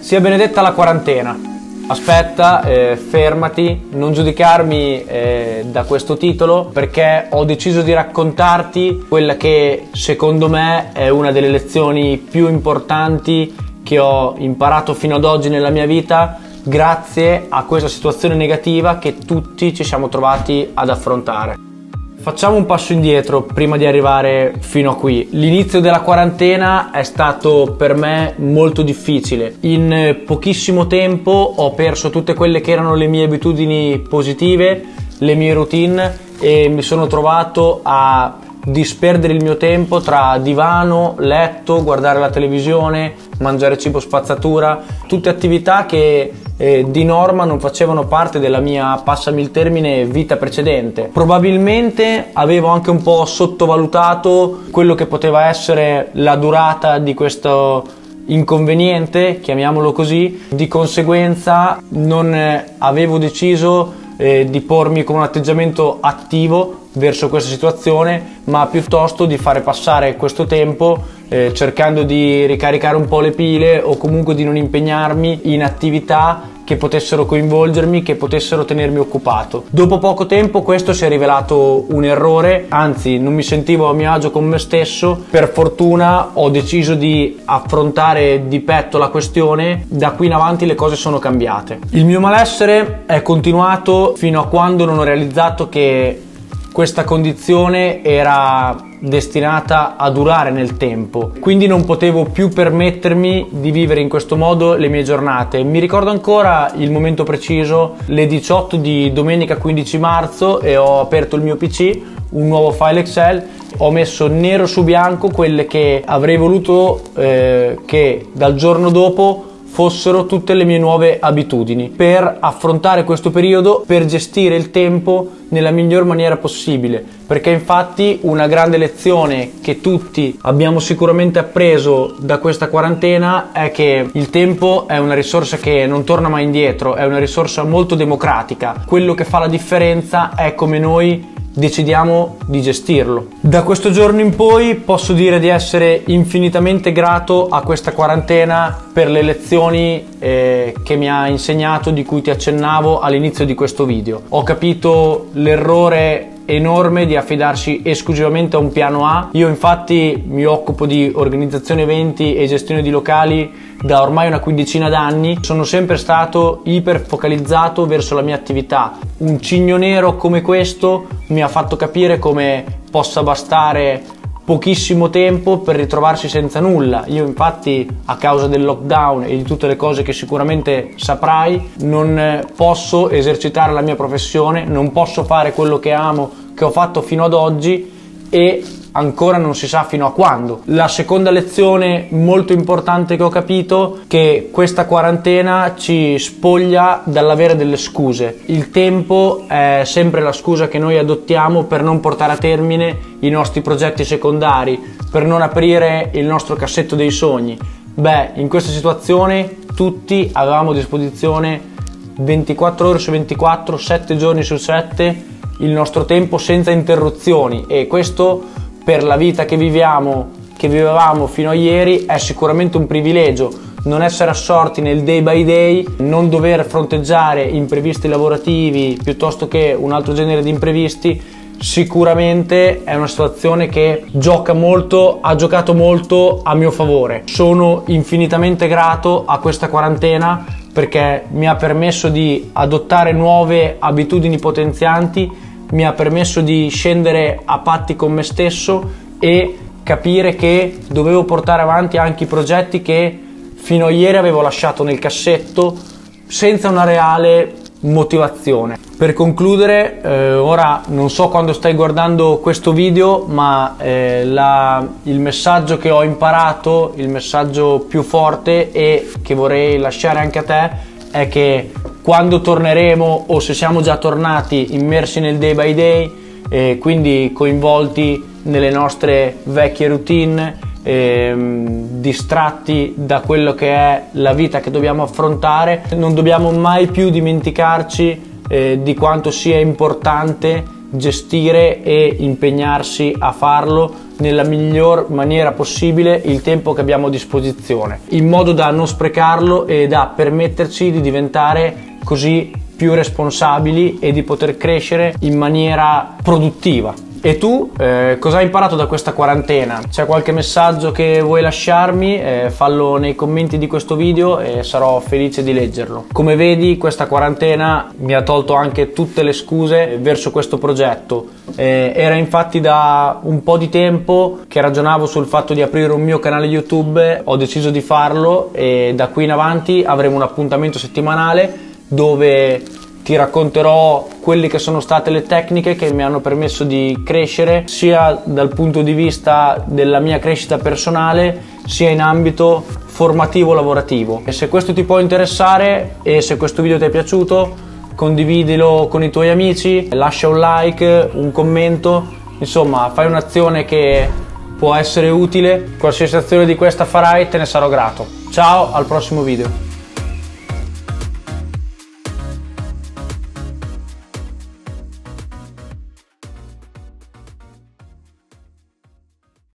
Sia benedetta la quarantena. Aspetta, fermati, non giudicarmi da questo titolo, perché ho deciso di raccontarti quella che secondo me è una delle lezioni più importanti che ho imparato fino ad oggi nella mia vita, grazie a questa situazione negativa che tutti ci siamo trovati ad affrontare. Facciamo un passo indietro prima di arrivare fino a qui. L'inizio della quarantena è stato per me molto difficile. In pochissimo tempo ho perso tutte quelle che erano le mie abitudini positive, le mie routine, e mi sono trovato a disperdere il mio tempo tra divano, letto, guardare la televisione, mangiare cibo spazzatura, tutte attività che di norma non facevano parte della mia, passami il termine, vita precedente. Probabilmente avevo anche un po' sottovalutato quello che poteva essere la durata di questo inconveniente, chiamiamolo così. Di conseguenza non avevo deciso di pormi con un atteggiamento attivo verso questa situazione, ma piuttosto di fare passare questo tempo cercando di ricaricare un po' le pile, o comunque di non impegnarmi in attività che potessero coinvolgermi, che potessero tenermi occupato. Dopo poco tempo questo si è rivelato un errore, anzi non mi sentivo a mio agio con me stesso. Per fortuna ho deciso di affrontare di petto la questione. Da qui in avanti le cose sono cambiate. Il mio malessere è continuato fino a quando non ho realizzato che questa condizione era destinata a durare nel tempo, quindi non potevo più permettermi di vivere in questo modo le mie giornate. Mi ricordo ancora il momento preciso, le 18 di domenica 15 marzo, e ho aperto il mio PC, un nuovo file Excel, ho messo nero su bianco quelle che avrei voluto che dal giorno dopo fossero tutte le mie nuove abitudini per affrontare questo periodo, per gestire il tempo nella miglior maniera possibile, perché infatti una grande lezione che tutti abbiamo sicuramente appreso da questa quarantena è che il tempo è una risorsa che non torna mai indietro, è una risorsa molto democratica. Quello che fa la differenza è come noi decidiamo di gestirlo. Da questo giorno in poi posso dire di essere infinitamente grato a questa quarantena per le lezioni che mi ha insegnato, di cui ti accennavo all'inizio di questo video. Ho capito l'errore enorme di affidarsi esclusivamente a un piano A. Io infatti mi occupo di organizzazione eventi e gestione di locali da ormai una quindicina d'anni. Sono sempre stato iper focalizzato verso la mia attività. Un cigno nero come questo mi ha fatto capire come possa bastare pochissimo tempo per ritrovarsi senza nulla. Io infatti, a causa del lockdown e di tutte le cose che sicuramente saprai, non posso esercitare la mia professione, non posso fare quello che amo, che ho fatto fino ad oggi, e ancora non si sa fino a quando. La seconda lezione molto importante che ho capito è che questa quarantena ci spoglia dall'avere delle scuse. Il tempo è sempre la scusa che noi adottiamo per non portare a termine i nostri progetti secondari, per non aprire il nostro cassetto dei sogni. Beh, in questa situazione tutti avevamo a disposizione 24 ore su 24, 7 giorni su 7, il nostro tempo senza interruzioni, e questo per la vita che vivevamo fino a ieri è sicuramente un privilegio. Non essere assorti nel day by day, non dover fronteggiare imprevisti lavorativi piuttosto che un altro genere di imprevisti, sicuramente è una situazione che ha giocato molto a mio favore. Sono infinitamente grato a questa quarantena perché mi ha permesso di adottare nuove abitudini potenzianti, mi ha permesso di scendere a patti con me stesso e capire che dovevo portare avanti anche i progetti che fino a ieri avevo lasciato nel cassetto senza una reale motivazione. Per concludere, ora non so quando stai guardando questo video, ma il messaggio che ho imparato, il messaggio più forte e che vorrei lasciare anche a te, è che quando torneremo, o se siamo già tornati immersi nel day by day, quindi coinvolti nelle nostre vecchie routine, distratti da quello che è la vita che dobbiamo affrontare, non dobbiamo mai più dimenticarci di quanto sia importante gestire e impegnarsi a farlo nella miglior maniera possibile il tempo che abbiamo a disposizione, in modo da non sprecarlo e da permetterci di diventare così più responsabili e di poter crescere in maniera produttiva. E tu cosa hai imparato da questa quarantena? C'è qualche messaggio che vuoi lasciarmi? Fallo nei commenti di questo video e sarò felice di leggerlo. Come vedi, questa quarantena mi ha tolto anche tutte le scuse verso questo progetto. Era infatti da un po' di tempo che ragionavo sul fatto di aprire un mio canale YouTube, ho deciso di farlo e da qui in avanti avremo un appuntamento settimanale dove ti racconterò quelle che sono state le tecniche che mi hanno permesso di crescere sia dal punto di vista della mia crescita personale sia in ambito formativo lavorativo. E se questo ti può interessare e se questo video ti è piaciuto, condividilo con i tuoi amici, lascia un like, un commento, insomma fai un'azione che può essere utile. Qualsiasi azione di questa farai te ne sarò grato. Ciao, al prossimo video.